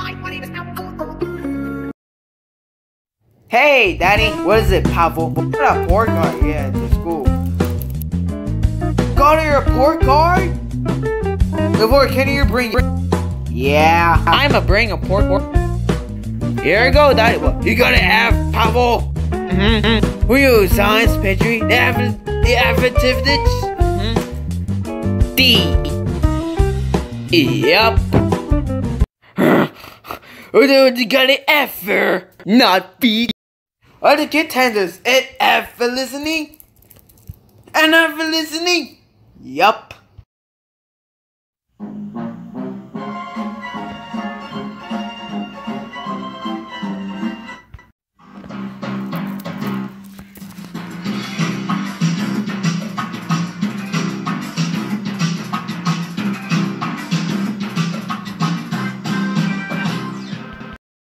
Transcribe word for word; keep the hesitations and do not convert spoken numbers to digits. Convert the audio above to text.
Hey, Daddy, what is it, Pavel? What a report card? Yeah, to school. Got a report card? Before, can you bring it? Yeah, I'm a bring a report card. Here you go, Daddy. You got an F, Pavel. Mm-hmm. Who you, science, Petri? The aff- the affectives? Mm-hmm. D. Yep. You got an F for not B. Are the kid tenders an F for listening? An F for listening? Yup.